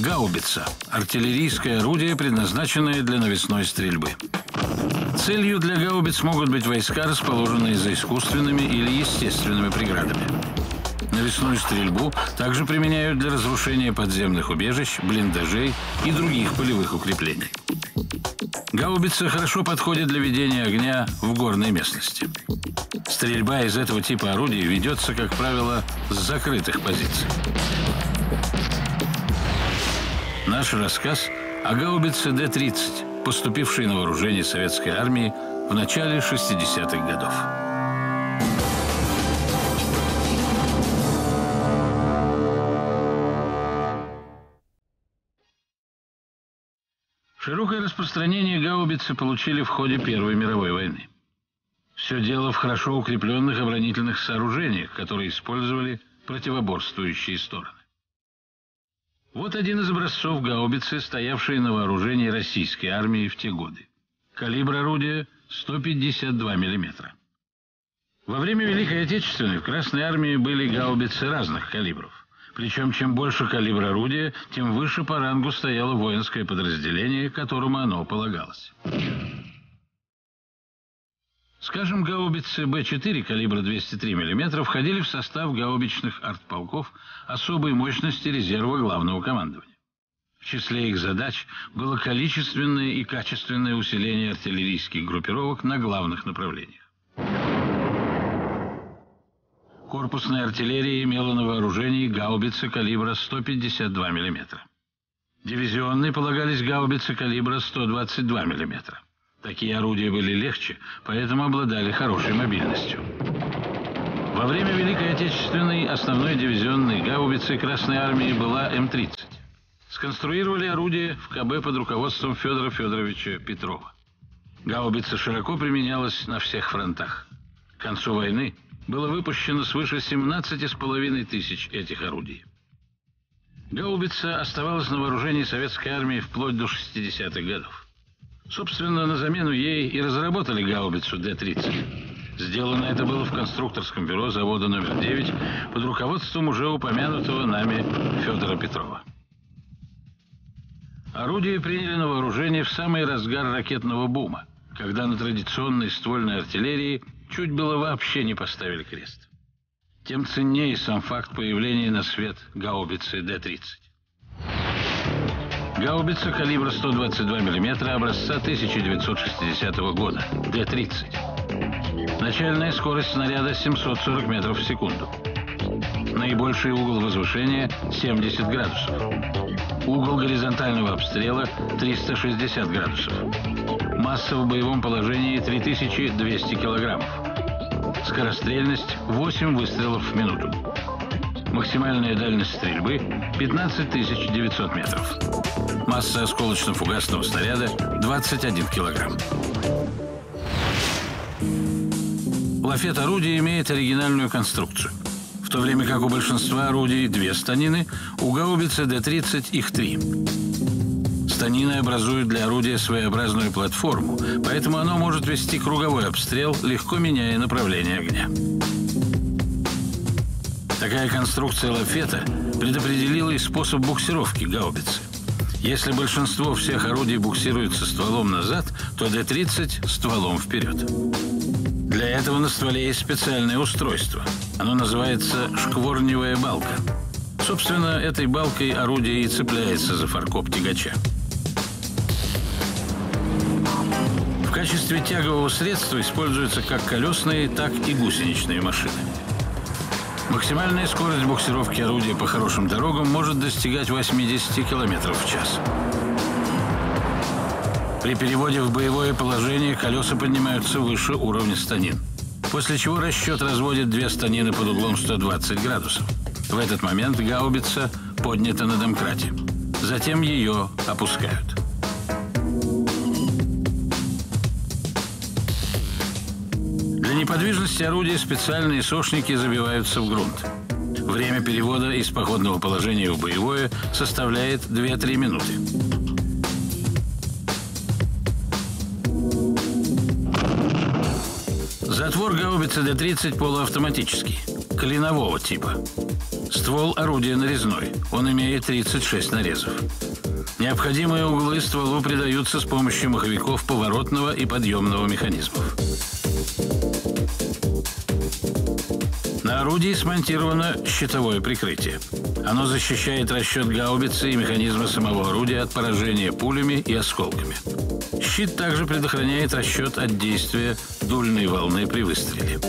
Гаубица – артиллерийское орудие, предназначенное для навесной стрельбы. Целью для гаубиц могут быть войска, расположенные за искусственными или естественными преградами. Навесную стрельбу также применяют для разрушения подземных убежищ, блиндажей и других полевых укреплений. Гаубица хорошо подходит для ведения огня в горной местности. Стрельба из этого типа орудий ведется, как правило, с закрытых позиций. Наш рассказ о гаубице Д-30, поступившей на вооружение советской армии в начале 60-х годов. Широкое распространение гаубицы получили в ходе Первой мировой войны. Все дело в хорошо укрепленных оборонительных сооружениях, которые использовали противоборствующие стороны. Вот один из образцов гаубицы, стоявшей на вооружении российской армии в те годы. Калибр орудия 152 мм. Во время Великой Отечественной в Красной армии были гаубицы разных калибров. Причем, чем больше калибр орудия, тем выше по рангу стояло воинское подразделение, которому оно полагалось. Скажем, гаубицы Б-4 калибра 203 мм входили в состав гаубичных артполков особой мощности резерва главного командования. В числе их задач было количественное и качественное усиление артиллерийских группировок на главных направлениях. Корпусная артиллерия имела на вооружении гаубицы калибра 152 мм. Дивизионной полагались гаубицы калибра 122 мм. Такие орудия были легче, поэтому обладали хорошей мобильностью. Во время Великой Отечественной основной дивизионной гаубицей Красной армии была М-30. Сконструировали орудие в КБ под руководством Федора Федоровича Петрова. Гаубица широко применялась на всех фронтах. К концу войны было выпущено свыше 17,5 тысяч этих орудий. Гаубица оставалась на вооружении советской армии вплоть до 60-х годов. Собственно, на замену ей и разработали гаубицу Д-30. Сделано это было в конструкторском бюро завода номер 9 под руководством уже упомянутого нами Федора Петрова. Орудие приняли на вооружение в самый разгар ракетного бума, когда на традиционной ствольной артиллерии чуть было вообще не поставили крест. Тем ценнее сам факт появления на свет гаубицы Д-30. Гаубица калибра 122 мм образца 1960 года, Д-30. Начальная скорость снаряда 740 метров в секунду. Наибольший угол возвышения 70 градусов. Угол горизонтального обстрела 360 градусов. Масса в боевом положении 3200 килограммов. Скорострельность 8 выстрелов в минуту. Максимальная дальность стрельбы 15 900 метров. Масса осколочно-фугасного снаряда 21 килограмм. Лафет орудия имеет оригинальную конструкцию. В то время как у большинства орудий 2 станины, у гаубицы Д-30 их 3. Станины образуют для орудия своеобразную платформу, поэтому оно может вести круговой обстрел, легко меняя направление огня. Такая конструкция лафета предопределила и способ буксировки гаубицы. Если большинство всех орудий буксируется стволом назад, то Д-30 стволом вперед. Для этого на стволе есть специальное устройство. Оно называется шкворневая балка. Собственно, этой балкой орудие и цепляется за фаркоп тягача. В качестве тягового средства используются как колесные, так и гусеничные машины. Максимальная скорость буксировки орудия по хорошим дорогам может достигать 80 км в час. При переводе в боевое положение колеса поднимаются выше уровня станин, после чего расчет разводит 2 станины под углом 120 градусов. В этот момент гаубица поднята на домкрате. Затем ее опускают. Для неподвижности орудия специальные сошники забиваются в грунт. Время перевода из походного положения в боевое составляет 2-3 минуты. Затвор гаубицы Д-30 полуавтоматический, клинового типа. Ствол орудия нарезной. Он имеет 36 нарезов. Необходимые углы стволу придаются с помощью маховиков поворотного и подъемного механизмов. На орудии смонтировано щитовое прикрытие. Оно защищает расчет гаубицы и механизма самого орудия от поражения пулями и осколками. Щит также предохраняет расчет от действия дульной волны при выстреле.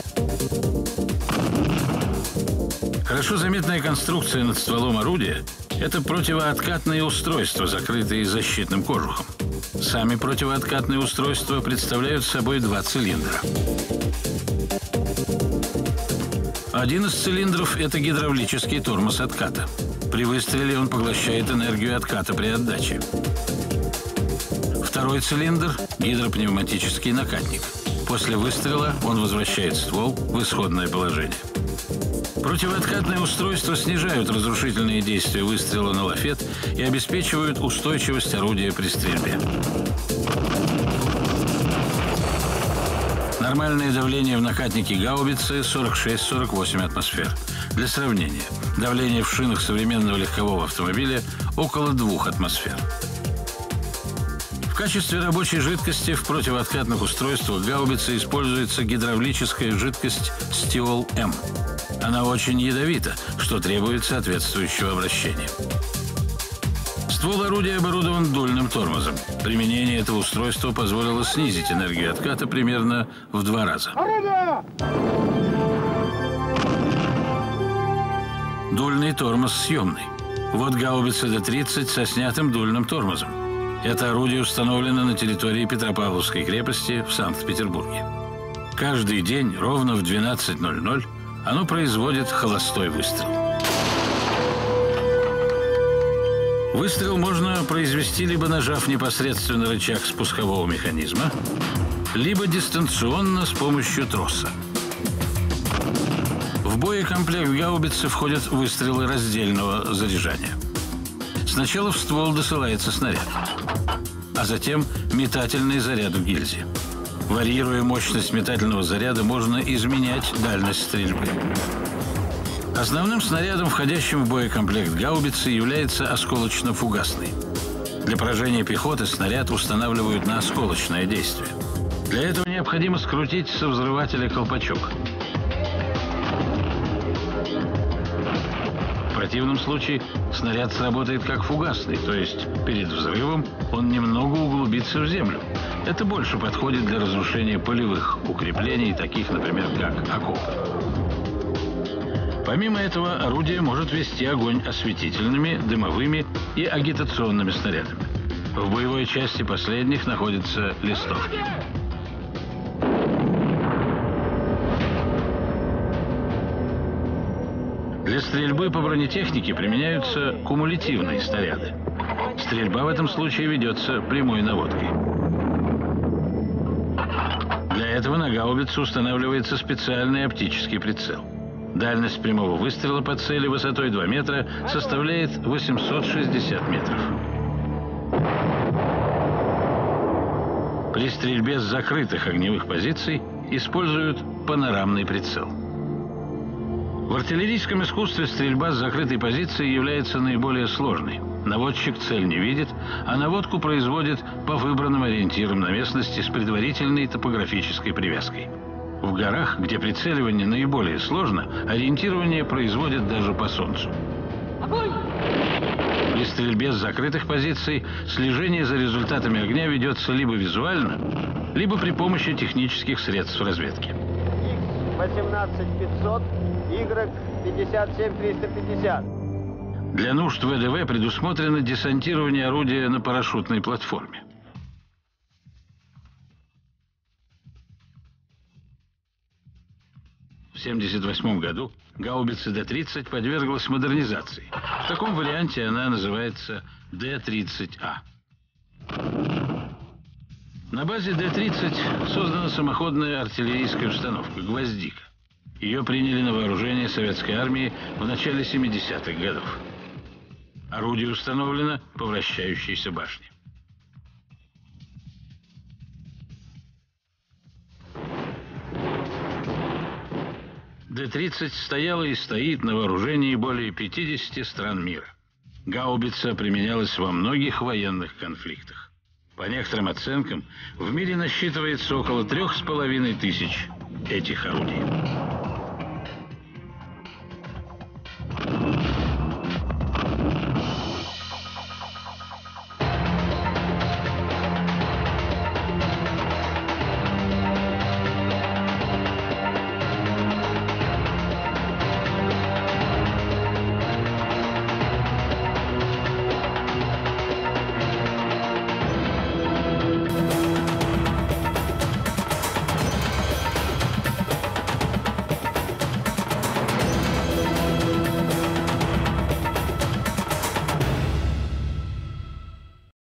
Хорошо заметная конструкция над стволом орудия – это противооткатные устройства, закрытые защитным кожухом. Сами противооткатные устройства представляют собой два цилиндра. Один из цилиндров – это гидравлический тормоз отката. При выстреле он поглощает энергию отката при отдаче. Второй цилиндр – гидропневматический накатник. После выстрела он возвращает ствол в исходное положение. Противооткатные устройства снижают разрушительные действия выстрела на лафет и обеспечивают устойчивость орудия при стрельбе. Нормальное давление в накатнике гаубицы 46-48 атмосфер. Для сравнения, давление в шинах современного легкового автомобиля около 2 атмосфер. В качестве рабочей жидкости в противооткатных устройствах гаубицы используется гидравлическая жидкость Стиол-М. Она очень ядовита, что требует соответствующего обращения. Ствол орудия оборудован дульным тормозом. Применение этого устройства позволило снизить энергию отката примерно в 2 раза. Дульный тормоз съемный. Вот гаубица Д-30 со снятым дульным тормозом. Это орудие установлено на территории Петропавловской крепости в Санкт-Петербурге. Каждый день ровно в 12:00 оно производит холостой выстрел. Выстрел можно произвести либо нажав непосредственно рычаг спускового механизма, либо дистанционно с помощью троса. В боекомплект гаубицы входят выстрелы раздельного заряжания. Сначала в ствол досылается снаряд, а затем метательный заряд в гильзе. Варьируя мощность метательного заряда, можно изменять дальность стрельбы. Основным снарядом, входящим в боекомплект гаубицы, является осколочно-фугасный. Для поражения пехоты снаряд устанавливают на осколочное действие. Для этого необходимо скрутить со взрывателя колпачок. В противном случае снаряд сработает как фугасный, то есть перед взрывом он немного углубится в землю. Это больше подходит для разрушения полевых укреплений, таких, например, как окопы. Помимо этого, орудие может вести огонь осветительными, дымовыми и агитационными снарядами. В боевой части последних находятся листовки. Для стрельбы по бронетехнике применяются кумулятивные снаряды. Стрельба в этом случае ведется прямой наводкой. Для этого на гаубицу устанавливается специальный оптический прицел. Дальность прямого выстрела по цели высотой 2 метра составляет 860 метров. При стрельбе с закрытых огневых позиций используют панорамный прицел. В артиллерийском искусстве стрельба с закрытой позиции является наиболее сложной. Наводчик цель не видит, а наводку производит по выбранным ориентирам на местности с предварительной топографической привязкой. В горах, где прицеливание наиболее сложно, ориентирование производят даже по солнцу. При стрельбе с закрытых позиций слежение за результатами огня ведется либо визуально, либо при помощи технических средств разведки. X18500, Y57350. Для нужд ВДВ предусмотрено десантирование орудия на парашютной платформе. В 1978 году гаубица Д-30 подверглась модернизации. В таком варианте она называется Д-30А. На базе Д-30 создана самоходная артиллерийская установка «Гвоздика». Ее приняли на вооружение советской армии в начале 70-х годов. Орудие установлено по вращающейся башне. Д-30 стояла и стоит на вооружении более 50 стран мира. Гаубица применялась во многих военных конфликтах. По некоторым оценкам, в мире насчитывается около 3500 этих орудий.